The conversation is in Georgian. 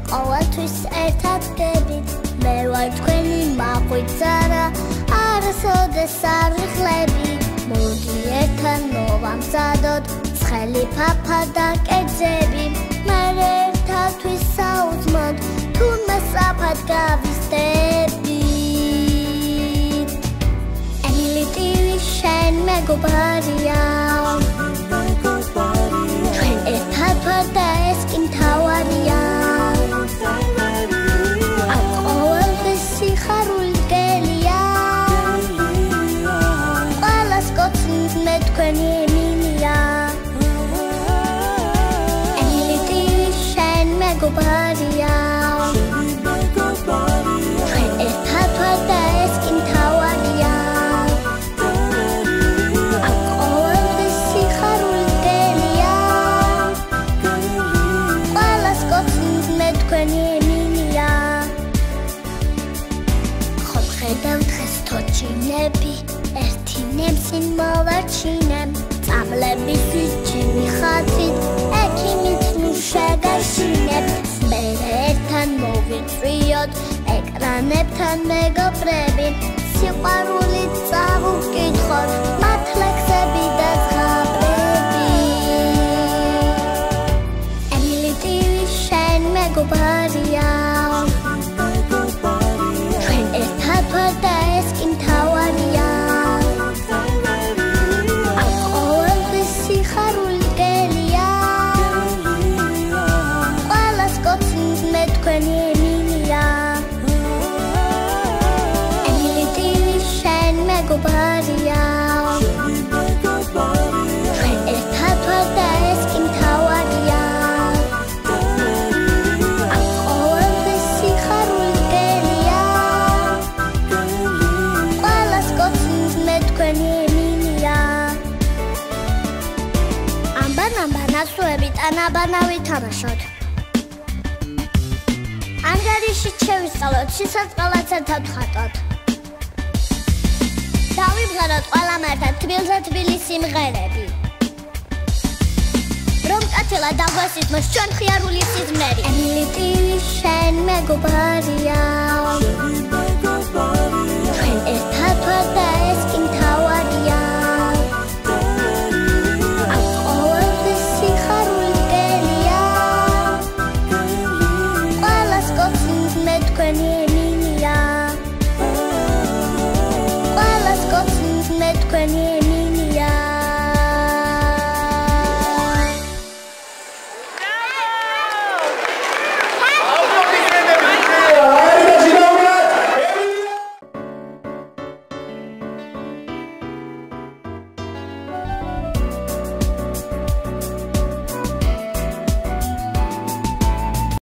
ყოველთვის ერთად გებით მე ვარ თქვენი მაყვიძარა არასოდეს არ ვიხლები მოდი ერთად მოვამზადოთ ცხელი ფაფა და კერძები მე ერთადთვის საუძმოდ თურმე სწრაფად გავიზრდები ემილი ტივი შენ მეგობარია ჩვენ ერთად ვარ და ეს კი მთავარია აქ ყოველთვის სიხარული გელია ყველას გოცნით მე თქვენი ემინია ემილი ტივი შენ მეგობარია ჩვენ ერთად ვარ და ეს კი მთავარია აქ ყოველთვის სიხარული გელია ყველას გოცნით მე თქვენი ემინია ხომ ხედავ დღეს თოჩინები ერთი ნემსინ მოვარჩინებ წამლების იჩინი ხათით ექიმით ნუ შეგაშინებ მე ერთთან მოვიწვიოთ ეკრანებთან მეგობრები სიყვარულით წავუკითხოთ მათ ლექსები და ზღაპრები ემილი ტივი შენ მეგობარია ჩვენ ერთად ვარ და ეს კი მთავარია აქ ყოველთვის სიხარული გელია ყველას გოცნით მე თქვენი ემინია ემილი ტივი შენ მეგობარია ჩვენ ერთად ვარ და ეს კი მთავარია აქ ყოველთვის სიხარული გელია ყველას გოცნით მე თქვენი ემინია ამბან ასოებით ანაბანავი თამაშოთ ანგარიშით შევისწავლოთ სიცოცხლეც ერთად ვხატოთ დავიბღეროთ ყველამ ერთად თბილზე თბილი სიმღერები რომ კაცელა დაგვასისმოს ჩვენ ხიარული სიზმნერი ემილი ტივი შენ მეგობარია ჩვენ ერთად ვარ და ეს კი მთავარია აქ ყოველთვის სიხარული გელია ყველას გოცნით მე თქვენი